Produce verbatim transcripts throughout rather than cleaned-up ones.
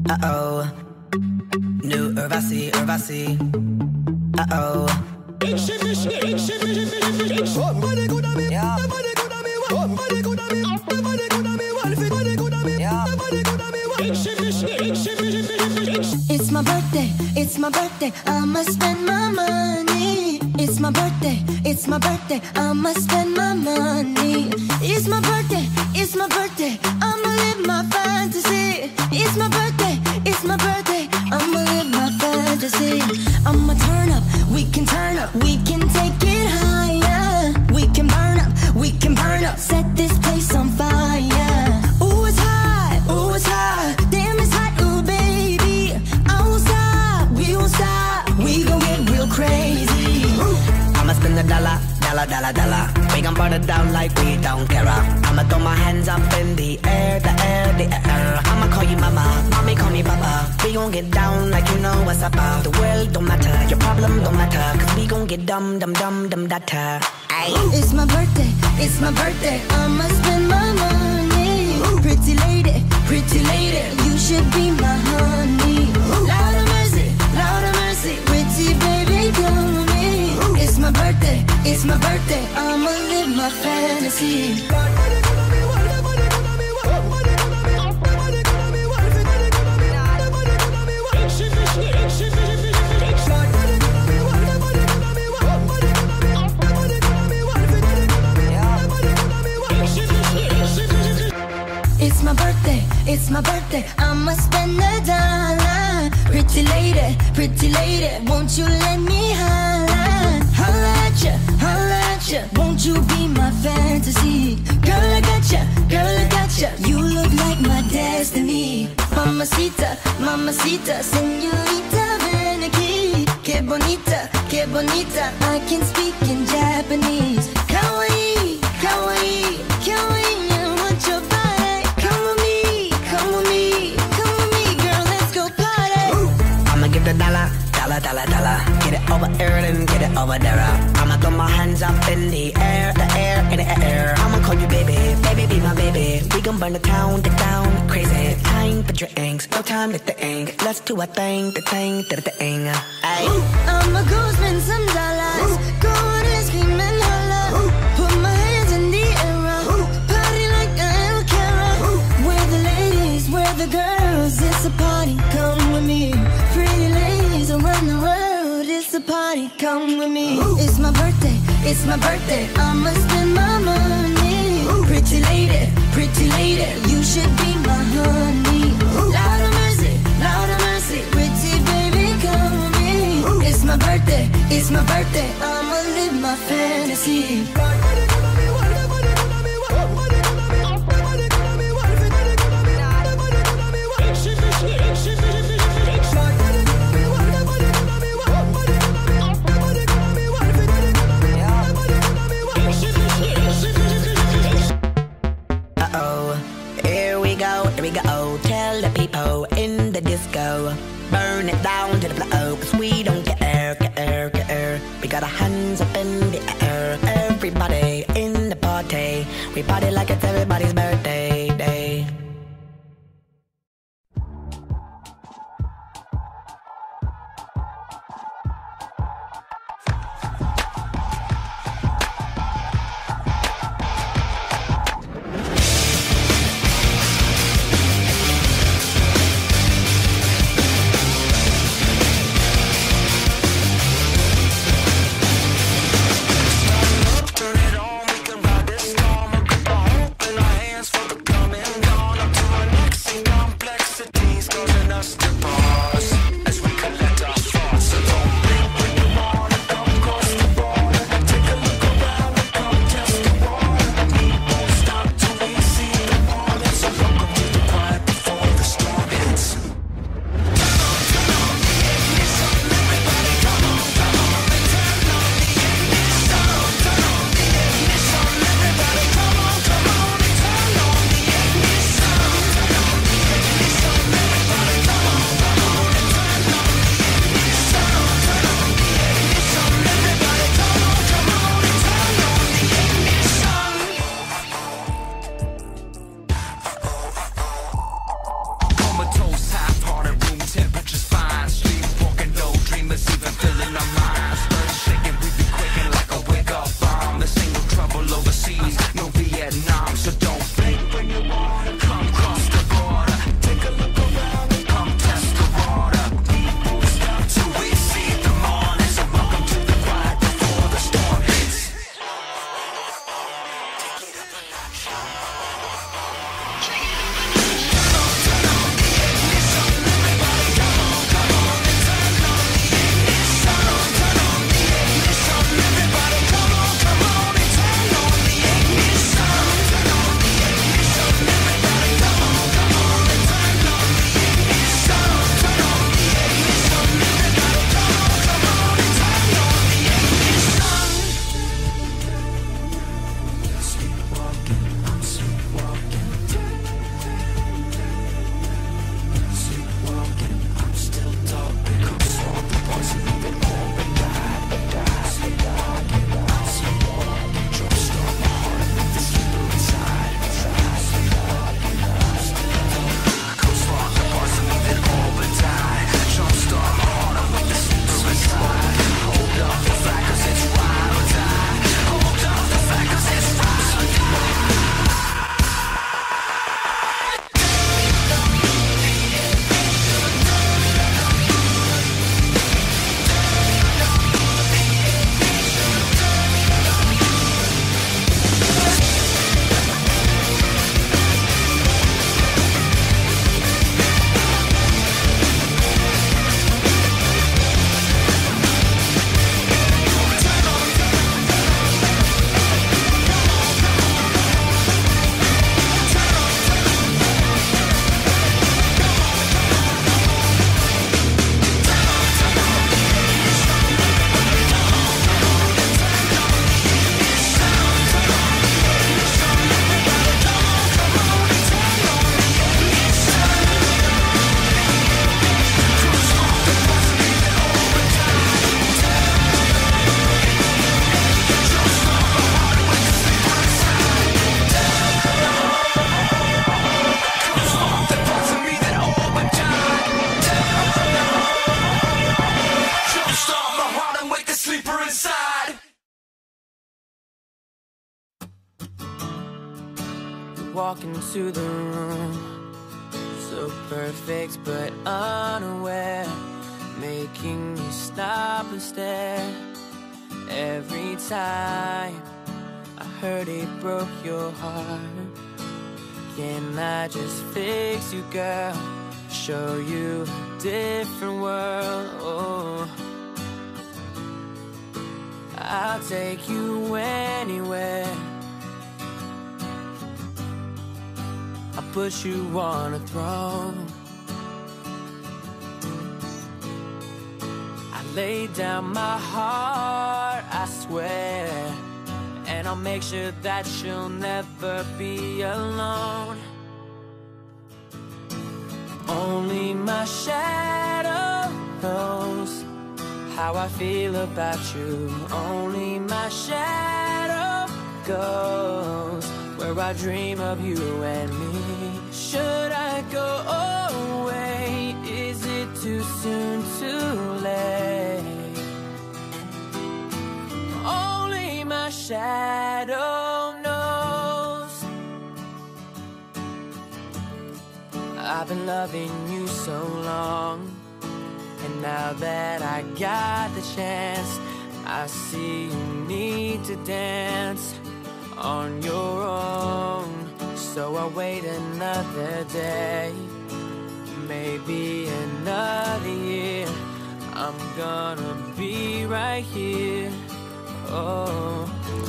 Uh-oh. New Urvasi, Urvasi. Uh-oh. It's my birthday, it's my birthday, I'ma spend my money. It's my birthday, it's my birthday, I'ma spend my money. It's my birthday, it's my birthday, I'ma live my fantasy. It's my birthday, it's my birthday, I'ma live my fantasy. I'ma turn up, we can turn up, we can take it higher. We can burn up, we can burn up, set this place on fire. Ooh, it's hot, ooh, it's hot, damn it's hot, ooh baby. I won't stop, we won't stop, we gon' get real crazy. I'ma spend a dollar, dollar, dollar, dollar. We gon' burn it down like we don't care. I'ma throw my hands up in the air, the air, the air. I'ma call you mama, mommy call me papa. We gon' get down like you know what's up. The world don't matter, your problem don't matter, cause we gon' get dumb, dumb, dumb, dumb, data. It's my birthday, it's my birthday, I'ma spend my money. Pretty lady, pretty lady, you should be my honey. Lord of mercy, Lord of mercy, pretty baby, come with me. It's my birthday, it's my birthday, I'ma live my fantasy. It's my birthday, it's my birthday, I'ma spend a dollar. Pretty lady, pretty lady, won't you let me holla? Holla at ya, holla at ya, won't you be my fantasy? Girl, I got ya, girl, I got ya, you look like my destiny. Mamacita, mamacita, señorita, ven aquí. Que bonita, que bonita, I can speak in Japanese. Kawaii, kawaii, kawaii, I want your body. Come with me, come with me, come with me, girl, let's go party. I'ma give the dollar, dollar, dollar, dollar. Get it over here and get it over there. I'ma throw my hands up in the air, the air, in the air. I'ma call you baby, baby, be my baby. We gon' burn the town, the town, crazy. Time for drinks, no time to think. Let's do a thing, the thing, the thing. Ay. I'ma go spend some dollars, go out and scream and holla. Put my hands in the air, party like I don't care. Where the ladies, where the girls, it's a party, come with me. Pretty ladies around the world, it's a party, come with me. It's my birthday, it's my birthday, I'ma spend my money. Pretty lady, pretty lady, you should be my honey. Lord of mercy, Lord of mercy, pretty baby, come with me. It's my birthday, it's my birthday, I'ma live my fantasy. Uh-oh, here we go, here we go. Tell the people in the disco, burn it down to the floor, cause we don't care, care, care. We got our hands up in the air. Everybody in the party, we party like it's everybody's birthday day. Turn it on, we can ride this storm. I'll grip a hope in our hand. walk into the room, so perfect but unaware, making me stop and stare. Every time I heard it broke your heart. Can I just fix you, girl? Show you a different world. Oh, I'll take you anywhere. I'll put you on a throne. I lay down my heart, I swear, and I'll make sure that you'll never be alone. Only my shadow knows how I feel about you. Only my shadow goes where I dream of you and me. Should I go away? Is it too soon to late? Only my shadow knows. I've been loving you so long, and now that I got the chance, I see you need to dance on your own. So I'll wait another day, maybe another year. I'm gonna be right here. Oh,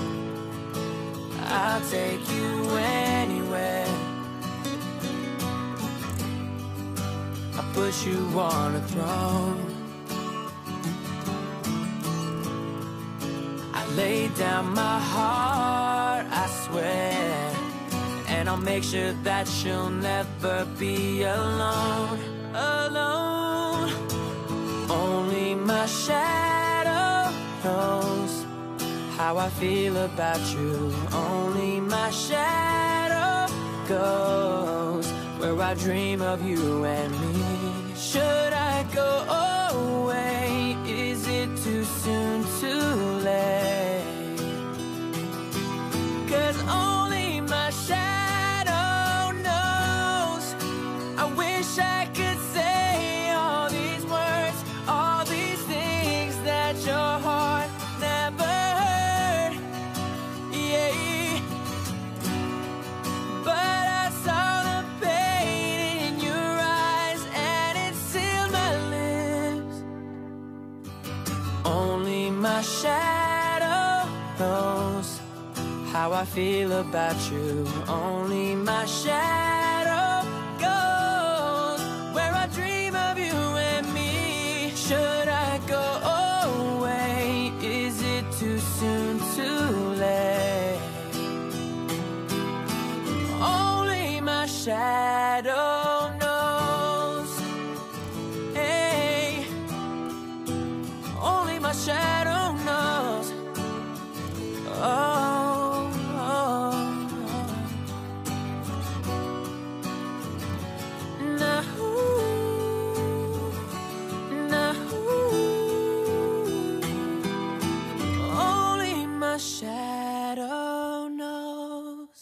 I'll take you anywhere. I'll put you on a throne. I lay down my heart, I swear, and I'll make sure that you'll never be alone. Alone. Only my shadow knows how I feel about you. Only my shadow goes where I dream of you and me. Should I go away? Is it too soon to late? 'Cause only my shadow knows. I wish I could say all these words, all these things that your heart never heard. Yeah, but I saw the pain in your eyes and it sealed my lips. Only my shadow knows how I feel about you. Only my shadow goes where I dream of you and me. Should I go away? Is it too soon to late? Only my shadow knows. Hey, only my shadow knows. Oh, oh, oh. Now, now, only my shadow knows.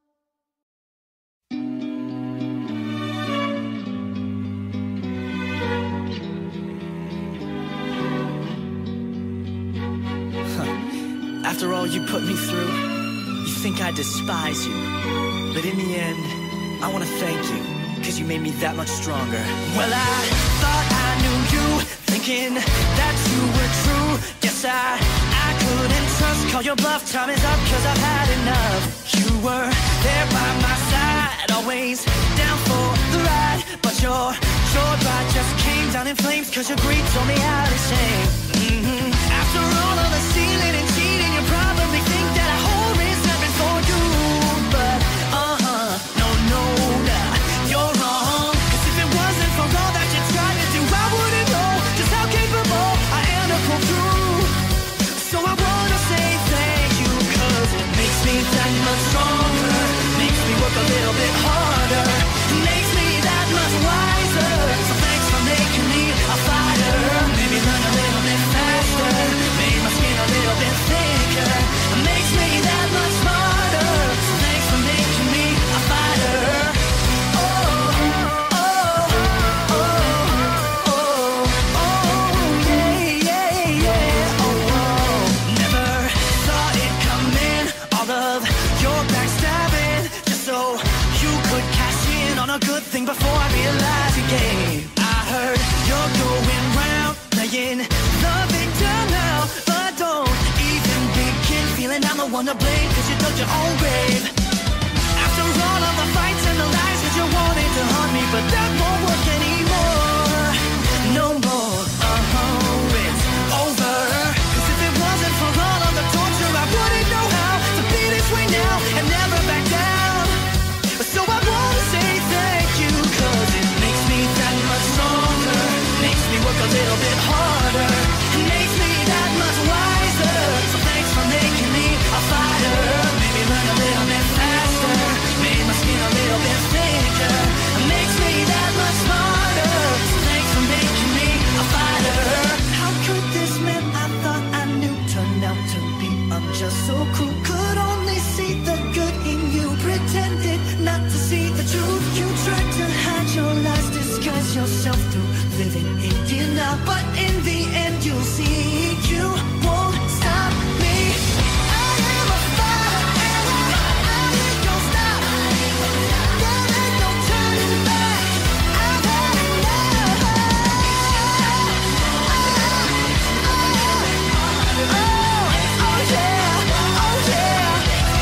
After all you put me through, you think I despise you. But in the end, I want to thank you, cause you made me that much stronger. Well, I thought I knew you, thinking that you were true. Guess I, I couldn't trust, call your bluff, time is up, cause I've had enough. You were there by my side, always down for the ride. But your joy ride just came down in flames, cause your greed told me how to sing. Mm-hmm. After all of the stealing and cheating, you probably think that I hold resentment for you. But uh-huh, no, no, nah, you're wrong. Cause if it wasn't for all that you tried to do, I wouldn't know just how capable I am to pull through. So I wanna say thank you, cause it makes me that much stronger, makes me work a little bit harder, makes me that much wiser. So thanks for making me a fighter, maybe run a little bit faster, made my skin a build your own grave. After all of the fights and the lies, cause you wanted to haunt me, but that won't work anymore. No more, uh-oh, it's over. Cause if it wasn't for all of the torture, I wouldn't know how to be this way now and never back down. So I wanna say thank you, cause it makes me that much stronger, makes me work a little bit harder, it makes me that much wiser. So thanks for making me a fighter, made me run a little bit faster, made my skin a little bit thicker, it makes me that much smarter. So thanks for making me a fighter. How could this man I thought I knew turn out to be unjust, so cruel? Could only see the good in you, pretended not to see the truth. You tried to hide your lies, disguise yourself through living in denial, but in the end you'll see you won't stop me. I am a fighter and I ain't gon' stop. There ain't no turning back, I've had enough. Oh, oh, oh yeah, oh yeah.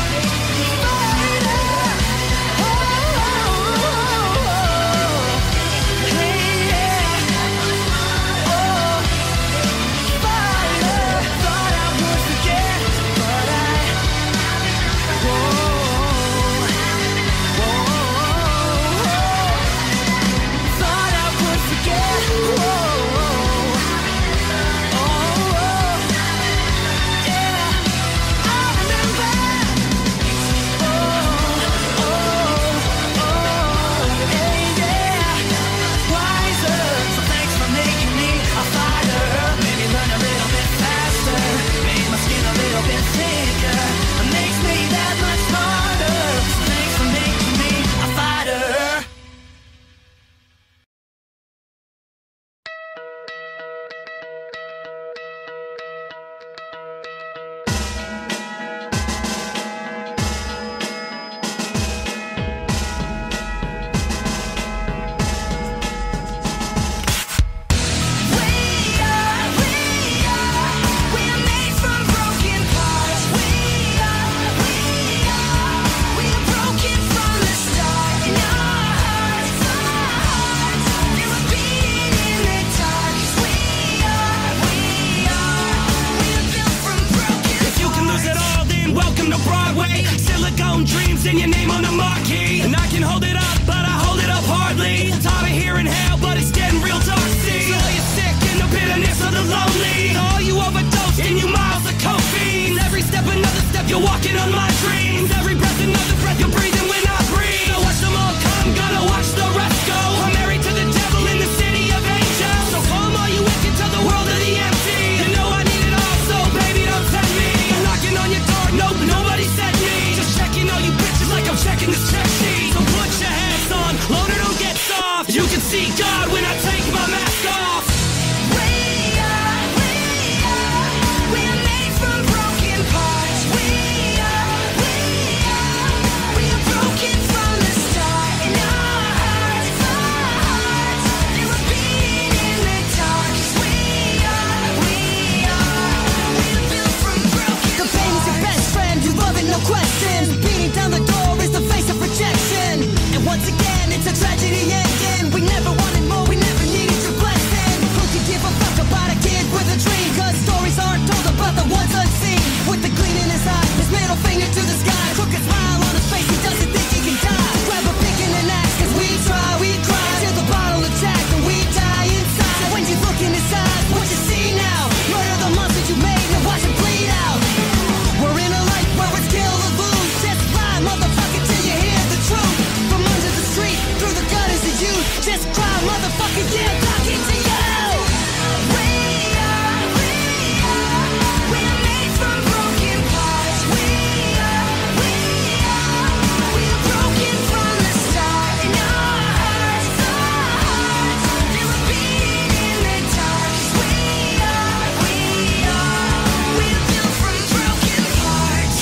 In your name on the marquee, and I can hold it up, but I hold it up hardly. Tired of hearing hell, but it's getting real dark. See, all you sick in the bitterness of the lonely, all you overdosed in you miles of cocaine. Every step, another step, you're walking on my dreams. Every breath, another breath, you're breathing when I breathe. So watch them all come, gotta watch the rest go. I'm married to the devil in the city of angels. So come all you wicked to the world of the empty. You know I need it all, so baby don't tempt me. I'm knocking on your door, nope, nobody sent me. Just checking all you bitches like I'm checking this check sheet. So put your hats on, load it, don't get soft. You can see God when I take my mask off. We are, we are, we are made from broken parts. We are, we are, we are broken from the start. In our hearts, our hearts, they were beating in the dark. We are, we are, we are built from broken parts. The pain is your best friend, you love it, no question. Beating down the door is the face of rejection. And once again, it's a tragedy ending. We never wanted more, we never needed your blessing. Who could give a fuck about a kid with a dream? Cause stories aren't told about the ones unseen. With the gleam in his eye, his middle finger to the sky, crooked smile on his face, he doesn't think he can die. Grab a pick and an axe, cause we try, we cry till the bottle attack and we die inside. So when you look in his eyes, what you see now? Murder the monsters you made and watch him bleed out. We're in a life where it's kill or lose. Just lie, motherfucker, till you hear the truth. From under the street, through the gutters of youth. Just cry, motherfucker, yeah, I'm talking to you. We are, we are, we are made from broken parts. We are, we are, we are broken from the start. In our hearts, our hearts, they were beating in the dark. We are, we are, we are built from broken parts.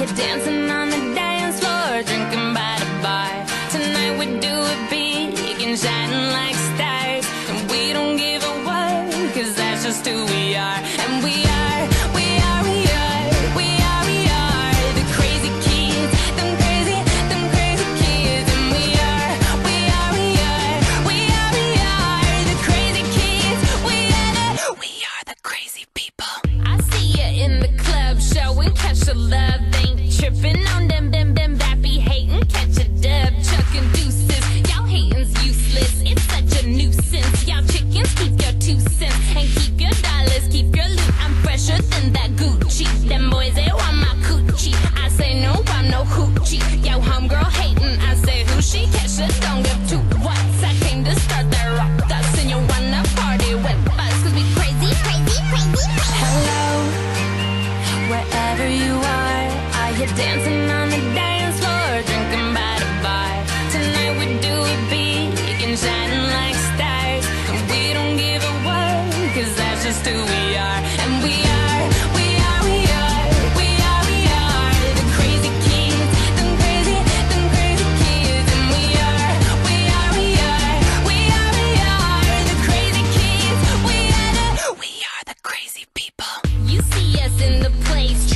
you dancing on the dance floor, drinking by the bar. Tonight we do it big and shining like stars, and we don't give a what, cause that's just who we are. And we are, we are, we are, we are, we are the crazy kids, them crazy, them crazy kids. And we are, we are, we are, we are, we are the crazy kids. We are the, we are the crazy people. I see you in the club showing catch a love, ain't tripping on them, them, them, bappy hating, catch a dub, chucking deuces. Y'all hating's useless, it's such a nuisance. Y'all chickens keep your two cents and keep your dollars, keep your loot. I'm fresher than that Gucci. Them boys, they want my coochie. I say no, I'm no hoochie. Yo, homegirl hating, I say who she? Catch a don't give two whats. I came to start that rock us, and you wanna party with us, cause we crazy, crazy, crazy. Hello, wherever you are, are you dancing on the dance floor, drinking by the bar? Tonight we do it big and shining like stars, and we don't give a what, cause that's just who we are. And we are, we are, we are, we are, we are the crazy kids, them crazy, them crazy kids. And we are, we are, we are, we are, we are the crazy kids. We are the, we are the crazy people. You see us in the place,